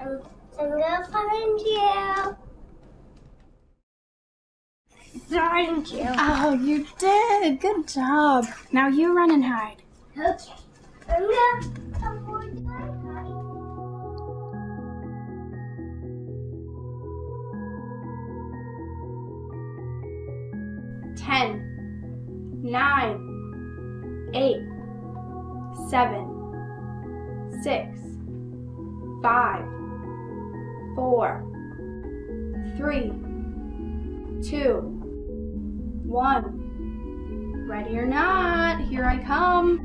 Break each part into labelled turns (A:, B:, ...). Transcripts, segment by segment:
A: I'm gonna find you. Find you.
B: Oh, you did. Good job. Now you run and hide.
A: Okay. I'm gonna avoid my hide.
B: 10, 9, 8, 7, 6, 5, 4, 3, 2, 1. Ready or not, here I come.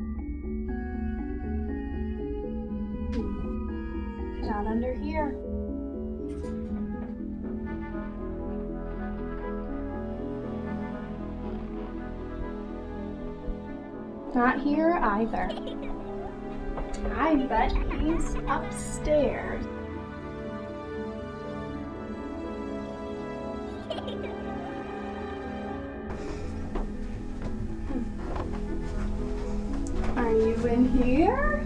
B: Not under here. Not here either. I bet he's upstairs. Are you in here?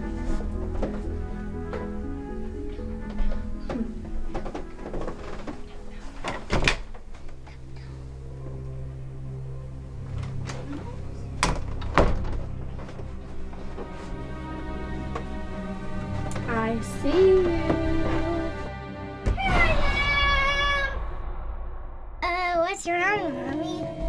B: I see you.
A: Here I am! What's wrong, Mommy?